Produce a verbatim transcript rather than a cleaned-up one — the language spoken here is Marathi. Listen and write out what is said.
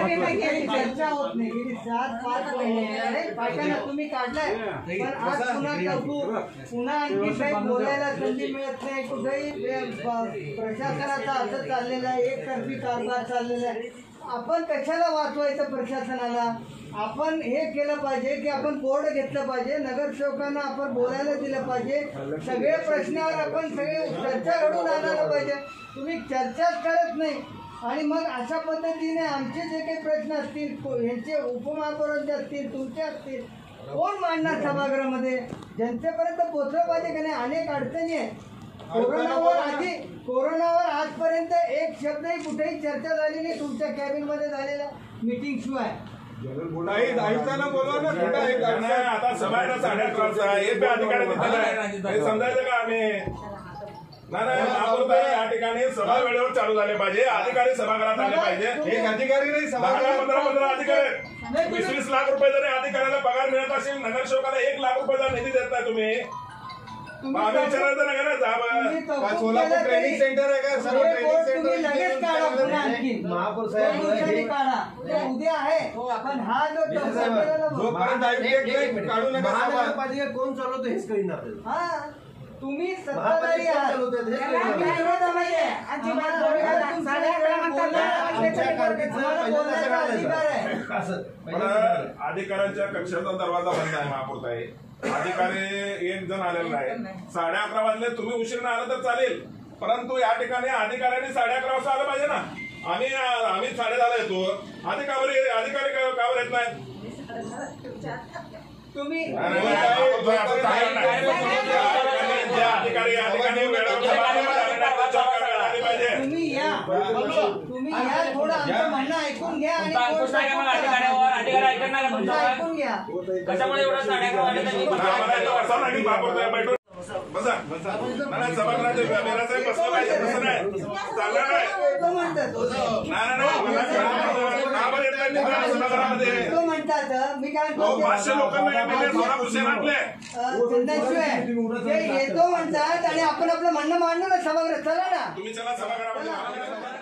चर्चा होत नाही गेली सात पाच महिने बायकांना तुम्ही काढलाय, पण आज पुन्हा पुन्हा आणखी काही बोलायला संधी मिळत नाही. कुठेही प्रशासनाचा असं चाललेला आहे, एकतर्फी कारभार चाललेला आहे. आपण कशाला वाचवायचं प्रशासनाला? आपण हे केलं पाहिजे की आपण बोर्ड घेतलं पाहिजे, नगरसेवकांना आपण बोलायला दिलं पाहिजे, सगळे प्रश्नावर आपण सगळे चर्चा घडून आणायला पाहिजे. तुम्ही चर्चाच करत नाही आणि मग अशा पद्धतीने आमचे जे काही प्रश्न असतील, यांचे उपमहापौरांचे असतील, तुमचे असतील, कोण मांडणार सभागृहामध्ये? जनतेपर्यंत पोहोचलं पाहिजे की नाही? अनेक अडचणी आहेत. कोरोनावर आधी कोरोनावर आजपर्यंत एक शब्दही कुठेही चर्चा झाली नाही तुमच्या कॅबिनमध्ये झालेल्या मीटिंग शिवाय. आता सभा साडे अकराचा एक अधिकारी समजायचं का आम्ही? नाही नाही, या ठिकाणी सभा वेळेवर चालू झाले पाहिजे, अधिकारी सभागृहात आले पाहिजे. एक अधिकारी नाही, पंधरा पंधरा अधिकारी, वीस वीस लाख रुपये जरी अधिकाऱ्याला पगार मिळत असेल, नगरसेवकाला एक लाख रुपयाचा निधी देत नाही तुम्ही. आम्ही विचारायचं नाही ना, सोलापूर ट्रेनिंग सेंटर आहे का? सर्व ट्रेनिंग सेंटर महापौर साहेब काढा, उद्या आहे. पण हा जो काढू नका, महानगरपालिका कोण चालवतो हेच कळीन आपल्याला. हा, तुम्ही सत्ताधारी आहात, अधिकाऱ्यांच्या कक्षाचा दरवाजा बंद आहे महापौर साहेब. अधिकारी एक जण आलेला नाही. साडे अकरा वाजले, तुम्ही उशीर आला तर चालेल, परंतु या ठिकाणी अधिकाऱ्यांनी साडे अकरा वाजता आलं पाहिजे ना. आम्ही आम्ही साडे दहाला येतो, अधिकारी अधिकारी कावर येत नाही? तुम्ही तुम्ही या तुम्ही या थोडं आमचं म्हणणं ऐकून घ्या आणि ऐकून घ्या. कशामुळे एवढं साडे अकरा वाजता बसा बसा नाही, सभागृहाच्या मेरासाहेब बसला पाहिजे, तसं नाही चालणार नाही. तो म्हणतात मी काय पाचशे लोकांना येतो म्हणतात आणि आपण आपलं म्हणणं मांडलं ना सभागृहात. चला ना, तुम्ही चला सभागृहामध्ये.